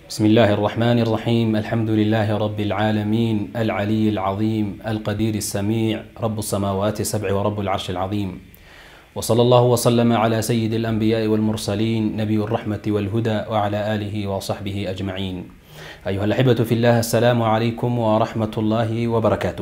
بسم الله الرحمن الرحيم. الحمد لله رب العالمين العلي العظيم القدير السميع رب السماوات السبع ورب العرش العظيم، وصلى الله وسلم على سيد الأنبياء والمرسلين نبي الرحمة والهدى وعلى آله وصحبه أجمعين. أيها الأحبة في الله، السلام عليكم ورحمة الله وبركاته.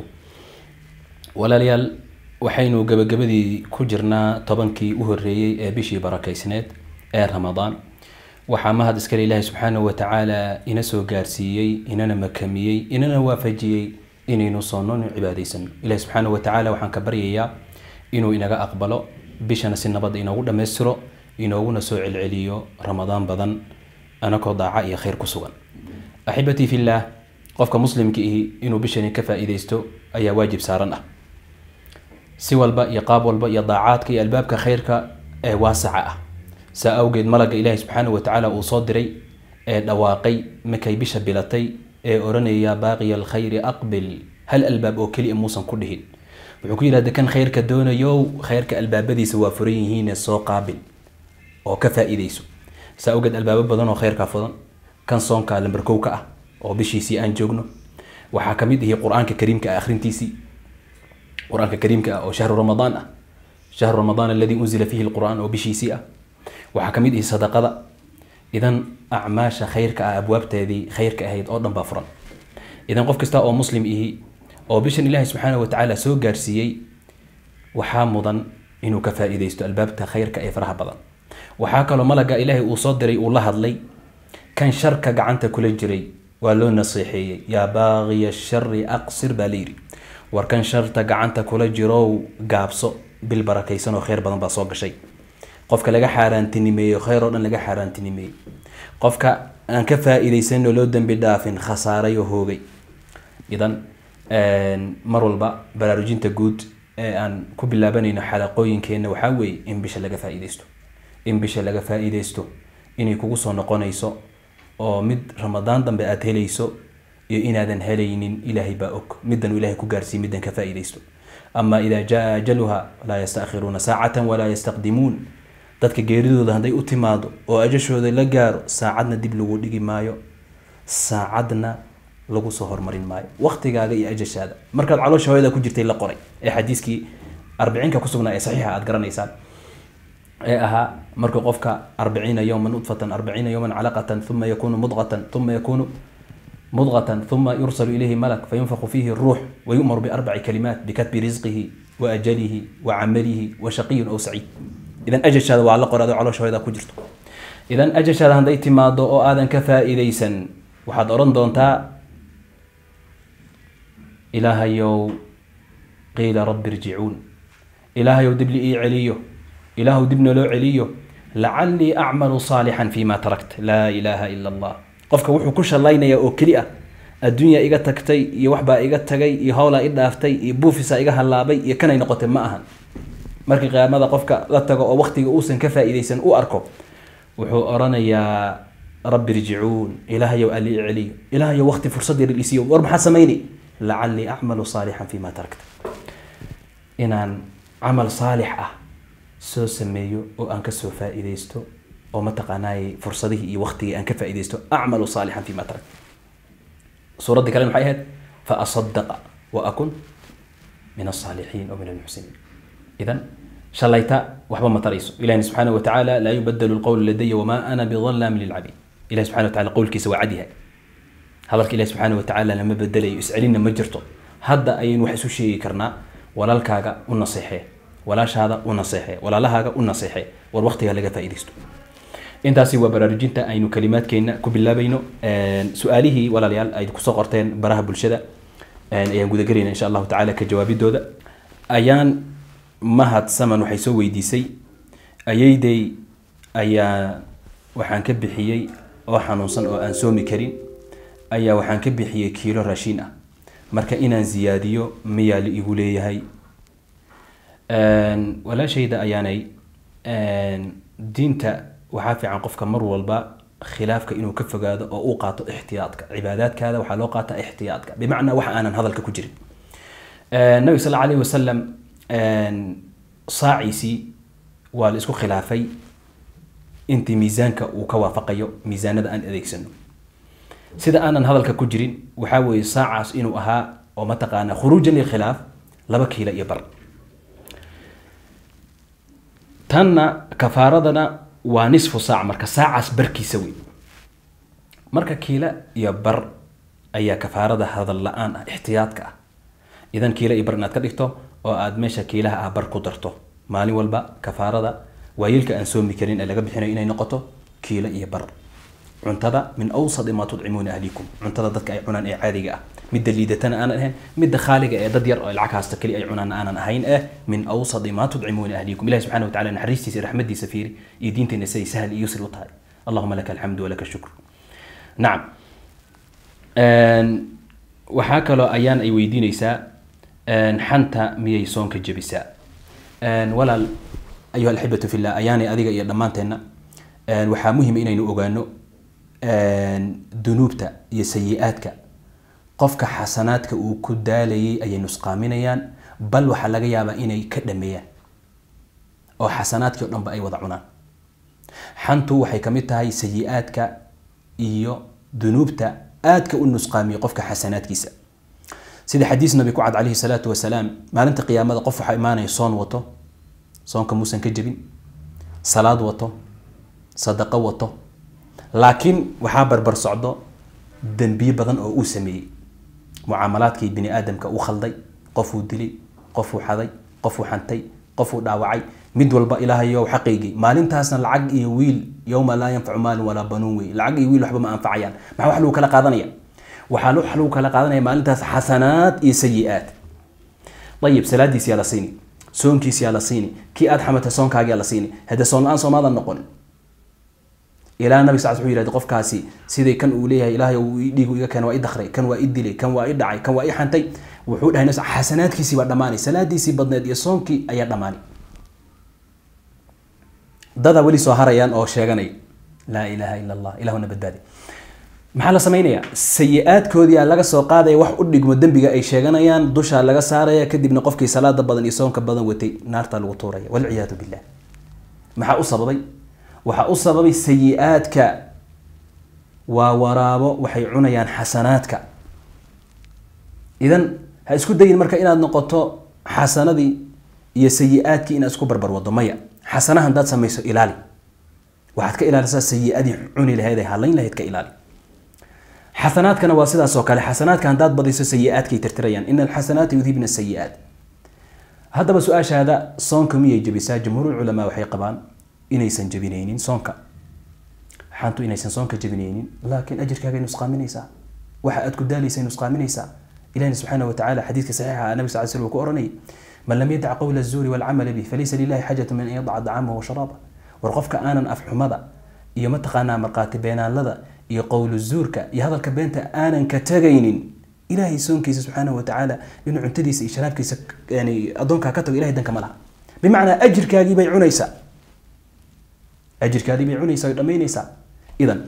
walaalyaal waxaynu gabagabadii ku jirnaa tobankii u horeeyay ee bishii barakeysneed ee Ramadaan. waxaa mahad iskale Ilaahay subxaanahu wa ta'ala ina soo gaarsiiyay, inana makamiyay, inana waafajiyay inaynu soonno cibaadaysan. Ilaahay subxaanahu wa ta'ala waxaan ka baryayaa inuu inaga aqbalo, bishana si nabad inoogu dhameystiro, inooguna soo celceliyo Ramadaan badan anakoo daaca iyo khayr ku sugan. Axibati fillah, qofka muslimka inuu bishani ka faa'iideysto ayaa waajib saaran ah. si walba iyo qaab walba iyo daacaadka iyo albaabka khayrka ee waasaca ah. saa awgeed malaga Ilaahay subxaanahu wa ta'ala uu soo diray ee dhawaaqay markay bisha bilatay ee oranaya baaqiya alkhayr aqbil, hal albaab oo kaliya muusan ku dhihin. wuxuu ku yiraahdaa kan khayrka doonayo, khayrka albaabadiisa waa furan yihiin, soo qaabil oo ka faa'iideyso. saa awgeed albaabo badan oo khayrka furan kan soonka lambar kow ka ah oo bishiisii aan joogno. waxaa kamid ah quraanka kariimka akhrintiisii. قرآن كريم أو شهر رمضان شهر رمضان الذي أنزل فيه القرآن أو بشيسي وحكميده صدقة. إذن أعماش خير كأبواب تهذي خير كأهيد أردن بافرا. إذن قف كستا أو مسلم أو بشن الله سبحانه وتعالى سو جارسيي وحامضا إنه كفائدة يستو الباب خير كأفرها بضا. وحاك لو ملقى إلهي أصدري والله هضلي كان شركة قعنت كل جري ولو نصيحي يا باغي الشر أقصر باليري. warkan sharta gacanta kula jiro gaabso bil barakaysan oo khayr badan ba soo gashay. qofka laga xaaraantinimeeyo khayr oo dhan laga xaaraantinimeeyo, qofka aan ka faa'iideysan loo dambi dhaafin khasaaray oo hoogay. idan mar walba baraarujinta guud ee aan ku bilaabanayno xalaqooyinkeena waxa weeye in bisha laga faa'iideysto, inay kugu soo noqonayso oo mid Ramadaan dambe aad helayso iyo inaadan helaynin Ilaahay baa og midan Ilaahay ku gaarsiin midan ka faa'iideysto. ama ila jaa ajaluha la yastakhiruna saa'atan wala yastaqdimun. dadka geeridooda haday u timaado oo ajashooda la gaaro, saacadna dib lagu dhigi maayo, saacadna lagu soo hormarin maayo. waqtigaaga iyo ajashaada markaad caloosha hooyada ku jirtay la qoray ee xadiiskii 40 ku sugnaa ee saxiixa aad garanaysaan ee aha marka qofka 40 yawman nutfatan 40 yawman alaqatan thumma yakunu mudghatan thumma yakunu مضغة ثم يرسل إليه ملك فينفخ فيه الروح ويؤمر بأربع كلمات بكتب رزقه وأجله وعمله وشقي أو سعيد. إذن أجش هذا وعلى قرآن على شهادة كجرته. إذن أجش هذا هنديت ما ضوء آذن كفى إليسا وحد أرندون تا إله يو قيل رب ارجعون. إله يو دبلي إي عليه، إله دبنا له عليه لعلي أعمل صالحا فيما تركت. لا إله إلا الله. qofka wuxuu ku shalaynaya oo kaliya adduunyo iga tagtay iyo waxba iga tagay iyo hawla i dhaaftay iyo buufisa iga halaabay iyo kanay noqotay ma ahan. markii qiyaamada qofka la tago oo waqtiga uusan ka faa'iideysan u arko, wuxuu oranayaa rabbi irji'uun, ilaahayow ali celiyo, ilaahayow waqti fursad yar isiyo, war maxaa sameeyni la'alli a'malu salihan fima tarakta. inaan amal salih ah soo sameeyo oo aan ka soo faa'iideysto وما تقناي فرصته وقتي أن كفى إذا أعمل صالحا فيما ترك. سورة كلام حياة فأصدق وأكن من الصالحين ومن المحسنين. إذن شليتا وحبا ما تريسو إلهي سبحانه وتعالى لا يبدل القول لدي وما أنا بظلام للعبيد. إلهي سبحانه وتعالى قول كيس وعدها هذا إلهي سبحانه وتعالى لما بدل يسألين مجرته هذا أين وحسو شيء كرنا ولا الكاغا والنصيحة ولا شهادة والنصيحة ولا لهاغا والنصيحة والوقت لقى فائدستو. intaasi waa baraarujinta aynu kalimaadkeena ku bilaabayno. su'aalihi walaalyaal ay ku soo qorteen baraha bulshada ayaan guda galayna insha Allah ta'ala ka jawaabidooda. ayaan mahad saman waxay soo weydiisay ayayday ayaa waxaan ka bixiyay oo xanuunsan oo aan soomi karin, ayaa waxaan ka bixiyay kiilo raashin ah, marka inaan ziyaadiyo miyaa la igu leeyahay. wala shayda ayaanay diinta waxaa fiican qofka mar walba khilaafka inuu ka fogaado oo uu qaato ihtiyaadka. cibaadaadkaada waxaa loo qaataa ihtiyaadka, bimacnaa waxa aanan hadalka ku jirin. nabi sallallahu alayhi wasallam saaciisi waa la isku khilaafay intii miisaanka uu ka waafaqayo miisaanada aan adeegsano. sida aanan hadalka ku jirin waxaa weeye saacaas inuu ahaa oo mataqaana khuruujan lilkhilaaf 2 kiilo iyo bar. tanna kafaaradana waa nisfu saac, marka saacaas barkiisa wey. marka kiilo iyo bar ayaa kafaarada hadal la-aan ah, ixtiyaadka ah. idan kiilo iyo bar inaad ka dhigto oo aad meesha kiilaha ah bar ku darto maalin walba. kafaarada waayilka aan soomi karin ee laga bixinayo inay noqoto kiilo iyo bar. cuntada min awsad ma tudcimuuna ahlikum, cuntada dadka ay cunaan ee caadiga ah, midda liidatana aanan ahayn, midda khaaliga ee dad yar oo lacag haasta kali ay cunaan aanan ahayn min awsad ma tudcimuuna ahlikum. ilahi subxanahu wa ta'ala naxariistiisa raxmadiisa fiiri iyo diinteena siday sahal iyo yusr u tahay. allahuma laka alxamdu walaka shukr. nacam, waxaa kaloo ayaan ay weydiinaysaa xanta miyay soonka jebisaa? walaal ayuha alxibatu fillah, ayaanay adiga iyo dhammaanteenna waxaa muhim inaynu ogaano dunuubta iyo sayi-aadka qofka xasanaadka uu ku daalayay ayay nusqaaminayaan, bal waxaa laga yaabaa inay ka dhameeyaan oo xasanaadkii o dhanba ay wada cunaan. xantu waxay ka mid tahay sayi-aadka iyo dunuubta aadka u nusqaamiya qofka xasanaadkiisa. sida xadiis nabi ku cad calayhi salaatu wasalaam, maalinta qiyaamada qof waxaa imaanaya soon wato, soonka muusan ka jebin, salaad wato, sadaqo wato, laakiin waxaa barbar socdo dembiye badan oo uu sameeyey. mucaamalaadkii bini aadamka uu khalday, qofuu dilay, qofuu xaday, qofuu xantay, qofuu dhaawacay, mid walba ilaahayow xaqiygii. maalintaasna lacag iyo wiil yowma laa yanfacu maalun walaa banuun wey, lacag iyo wiil waxba ma anfacayaan. maxaa wax lagu kala qaadanaya? waxaa lagu kala qaadanaya maalintaas xasanaad iyo sayi-aad. ayib, salaadiis yaa la siini, soonkiis yaa la siini, kii aad xamatay soonkaagi yaa la siini. hadda soon la-aan soomaadan noqon. ilaa nabi sal wuxuu yidhahday qofkaasi siday kan uu leeyahay ilaahay uu dhiigu iga keen waa i dakray, kan waa i dilay, kan waa i dhacay, kan waa i xantay, wuxuu dhahay nafs xasanaadkiisii baa dhammaanay, salaadiisii badneed iyo soonkii ayaa dhammaanay. dada weli soo harayaan oo sheeganay laa ilaaha ila allah, ilahuna badbaadi. maxaa la samaynayaa? sayi-aadkoodii aa laga soo qaadaya, wax u dhigmo dembiga ay sheeganayaan dushaa laga saaraya, kadibna qofkii salaada badan iyo soonka badan watay naartaa lagu tuuraya, walciyaadu billah. maxaa u sababay? waxaa u sababay sayi-aadka waa waraabo, waxay cunayaan xasanaadka. idan ha isku dayin marka inaad noqoto xasanadii iyo sayi-aadkii inaad isku barbar wado. maya, xasana haddaad samayso ilaali, waxaad ka ilaalisaa sayi-adii cuni lahayd ee halayn lahayd ka ilaali. xasanaadkana waa sidaas oo kale, xasanaadka haddaad badiso sayi-aadkay tirtirayaan, ina alxasanaati yudhibna sayi-aat. haddaba su-aashaada, soonka miyay jebisaa? jumhuurulculamaa waxay qabaan inaysan jebinaynin soonka. xantu inaysan soonka jebinaynin, laakiin ajirkaagay nusqaaminaysaa, waxa aad ku daalaysay nusqaaminaysaa. ilahina subxaanahu watacaala xadiidka saxiixa nabi sal sl uu ku oranayay, man lam yadac qowla azuuri walcamala bih falaysa lilahi xaajatu min an yadaca dacaamahu washaraaba. war qofka aanan afxumada iyo mataqaanaa marqaati beenaanlada iyo qowlu zuurka iyo hadalka beenta aanan ka tagaynin, ilaahay soonkiisa subxaanahu watacaala inuu cuntadiisa iyo sharaabkiisa yani addoonkaa ka tago ilahay danka ma laha. bimacnaa ajirkaagii bay cunaysaa, ajirkaadii bay cunaysaa, way dhamaynaysaa. idan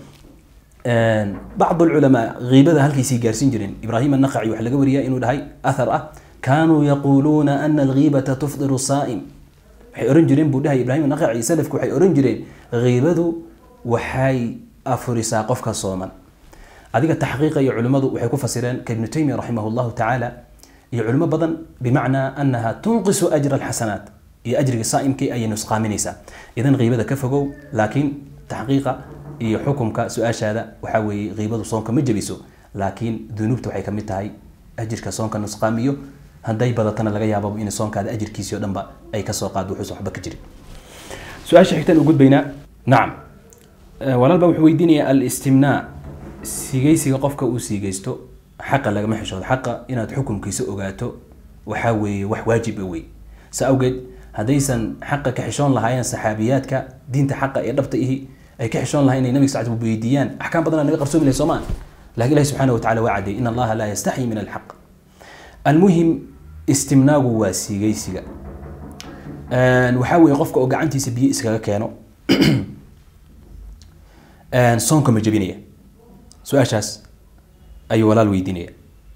bacd alculamaa ghiibada halkaysii gaarsiin jireen. ibraahim annaqaci waxaa laga wariyaa inuu dhahay athar ah, kaanuu yaquuluuna ana alghiibata tufdiru saa'im. waxay oran jireen buu dhahay ibraahim annaqaci, salafku waxay oran jireen ghiibadu waxay afurisaa qofka sooman. adiga taxqiiqa iyo culimmadu waxay ku fasireen ka ibnu taymiya raximah llahu tacaala iyo culimo badan bimacnaa annaha tunqisu ajra alxasanaat, iyo ajriga saa'imkii ayay nusqaaminaysaa. idan ghiibada ka fogow, laakiin taxqiiqa iyo xukumka su-aashaada waxaa weeye ghiibadu soonka ma jebiso, laakiin dunuubta waxay ka mid tahay ajirka soonka nusqaamiyo. hadday badatana laga yaababa in soonkaada ajirkiisii o dhanba ay kasoo qaado wuxuusan waxba ka jirin. su-aasha xigtaan u gudbaynaa. nacam, walaalba wuxuu weydiinayaa alistimnaa, sigaysiga qofka uu siigaysto xaqa lagama xishoodo. xaqa inaad xukumkiisa ogaato waxaa weeye wax waajiba wey. sa awgeed haddaysan xaqa ka xishoon lahaayeen saxaabiyaadka diinta xaqa ee dhabta ihi ay ka xishoon lahayn inay nabiga sal weydiiyaan, axkaam badanaa naga qarsoomi lahay soomaan. lakin ilahi subxaana wataala waa caddeey, in allaha laa yastaxyi min alxaq. almuhim, istimnaagu waa siigaysiga. waxaa weeye qofka oo gacantiisa biyo iskaga keeno soonka ma jebinaya? su-aashaas ayuu walaal weydiinaya.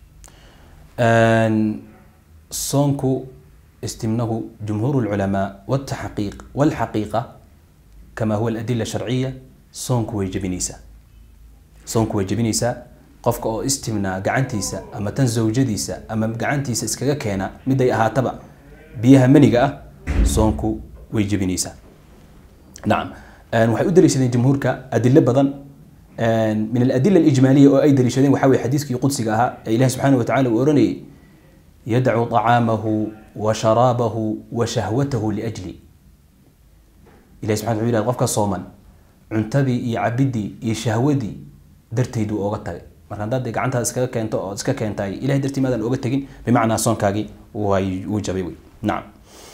soonku istimnahu jumhuur الculamaa wالtaxqiiq wاlxaqiiqa kama huwa aladila sharciya, soonku way jebinaysaa. soonku way jebinaysaa qofka oo istimnaa gacantiisa ama tan zawjadiisa ama gacantiisa iskaga keena miday ahaataba biyaha maniga ah soonku way jabinaysaa nacam waxay u daliishadeen jumhuurka adilo badan من الأدلة الإجمالية أو أي دليل وحاول حديث قدسي قاها إله سبحانه وتعالى وأرني يدعو طعامه وشرابه وشهوته لأجلي إله سبحانه وتعالى غفك صوما عنتبي يعبدي يشهودي درتي دو أوغتاي مركان داد عنتها اسكا كانتاي إله درتي ماذا الأوغتاي بمعنى صون كاغي وجبيوي نعم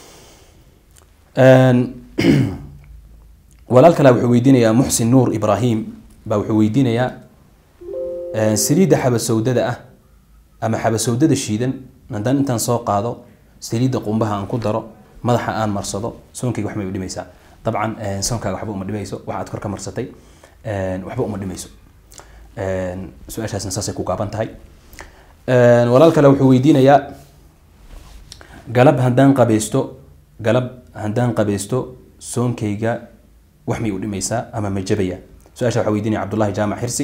ولالك لو حويدين يا محسن نور إبراهيم بوحويدين يا سليدة حبة سوداء أما حبة سوداء الشيدن ندان أنت نسوق هذا سليدة قوم بها أنقدره مضح آن مرصده سونك وحمي ودي ميسا طبعا سونك وحبوا أمر دميسو وحد كرك مرصتي وحبوا أمر دميسو سؤال شاس نساسي كوكابان تاي ولالك لو حويدين يا قلب هندان قبيستو سونكيجا وحمي ودي ميسا أما مجبية سؤال حويديني عبد الله جامع حرسي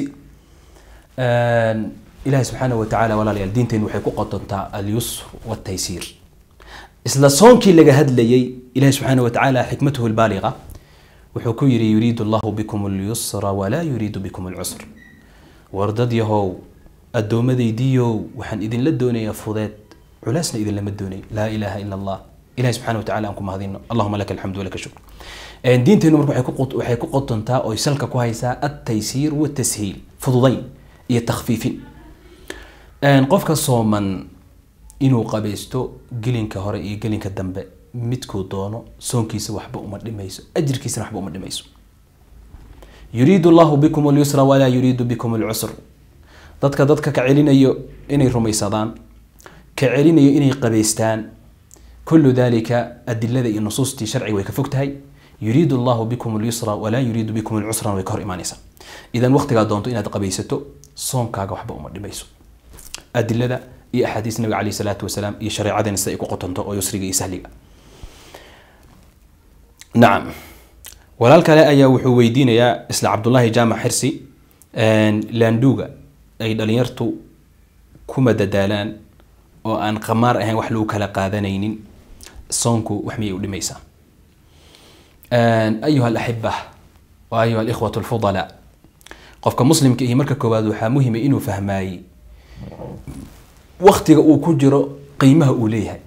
إله سبحانه وتعالى ولا ليالدين تين وحيكو قطنتا اليسر والتيسير إسلا صونكي اللي هاد لي إله سبحانه وتعالى حكمته البالغة وحكو يريد الله بكم اليسر ولا يريد بكم العسر وردد يهو الدوم ديو وحن إذن لدوني يفوضات علاسنا إذن لما الدوني لا إله إلا الله إله سبحانه وتعالى أنكم هذين اللهم لك الحمد ولك الشكر دينتين waxay ku qotontaa oo salka ku haysaa at-taysiir wa at-tashiil fududayn iyo takhfiifin qofka sooman inuu qabaysto gelinka hore iyo gelinka dambe midkuu doono soonkiisa waxba uma dhimayso ajirkiisa waxba uma dhimayso yuriidu Allahu bikum al-yusra wa la yuriidu bikum al-usra dadka ka celinayo inay rumaysadaan ka celinayo inay qabaystaan kullu dhalika adillada iyo nusuusti sharci way ka fogtahay يريد الله بكم اليسر ولا يريد بكم العسر ويكهر إيمانيسا إذا وقت قاعد دونتو إن قبيستو صوم كاغا وحبا أمر دميسو أدلة إي أحاديث النبي عليه الصلاة والسلام إي شريعة نستيقو قطنتو أو يسرق سهلي نعم ولالك لا أيا وحويدين يا إسلا عبد الله جامع حرسي لاندوغا أي دليرتو كما ددالان وأن قمار أهين وحلو كلا قاذنين صومكو وحمي ودميسا أيها الأحبة وأيها الإخوة الفضلاء قفك مسلم كي مركا كوباد وحا مهم إنو فهماي وقت أو كجرو قيمة أوليها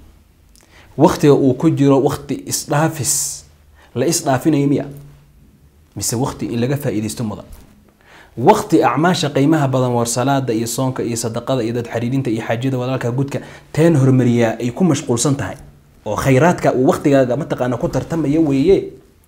وقت أو كجرو وقت إصلافس لا إصلافنا يميا مس وقت إلا جفا إذا استمضى وقت أعماش قيمها بدن ورسالات دا يصونك إي صدقة إذا تحريرين تا إي حاجة ولا كجودك تنهر مريا يكون مشغول سنتهاي وخيراتك ووقتك متقانا كنت ترتم يوي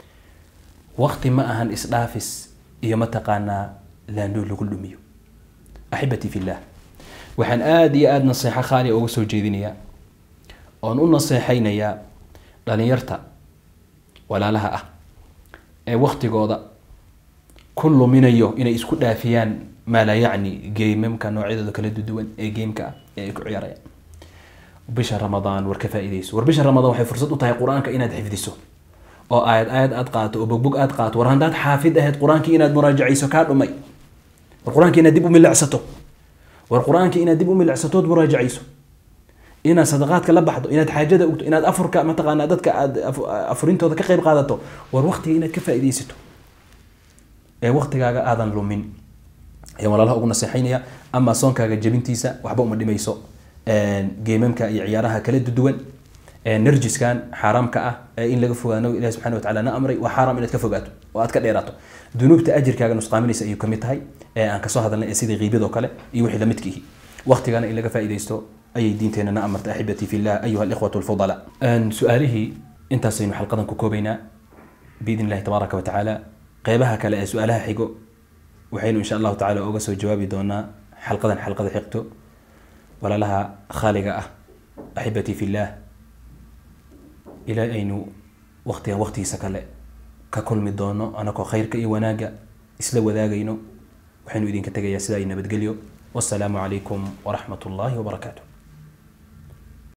وقت ما أهن إسلافس يا متقانا لاندو لكل ميو أحبتي في الله وحن آدي نصيحة خالي أو سوجيدينيا أو نقول نصيحين يا لن يرتى ولا لها وقت قوضة كل من يو إن يسكت دافيان ما لا يعني جيم كان نوعية ذكر الدول جيم كعيارين وبشهر رمضان وركفاء إليس وبشهر رمضان وحي فرصته تاي قرآن كإناد حفظيسو أو آيات أدقات وبقبق أدقات ورهندات حافظ أهد قرآن كإناد مراجعي سكار أمي والقرآن كإناد ديبو من لعسته والقرآن كإناد ديبو من لعسته مراجعي سو إنا صدقات كلبحدو إناد حاجة أكتو إناد أفرك متقانا دادك أفرينتو ذاك قيب قادتو والوقت إناد كفاء إليستو وقت كاغا آذان لومين يا والله أقول نصيحين أما صون كاغا جبنتيسا وحبو مدي ميسو جيممك عيارها كلا دوان نرجس كان حرام كأ إن لقفوا أنه إله سبحانه وتعالى نأمري وحرام إن تكفوجاته وأتكلم إيراته ذنوب تأجر كأن نسقامني سيكمت هاي أن كصه هذا الأسيد غيبي ذوكله يوحي لمتكه وقت كان إن لقى فائدة يستو أي دين تنا نأمرت أحبتي في الله أيها الإخوة الفضلاء أن سؤاله أنت سين حلقة كوكوبينا بإذن الله تبارك وتعالى قيبها كلا سؤالها حيجو وحين إن شاء الله تعالى أوجس جوابي دونا حلقة حقته ولا لها خالقة أحبتي في الله إلى أين وقتي سكلا ككل مدونو أنا كخير كي وناجا إسلو ذاجينو وحين يدين كتجي سلاينا بتقليو والسلام عليكم ورحمة الله وبركاته.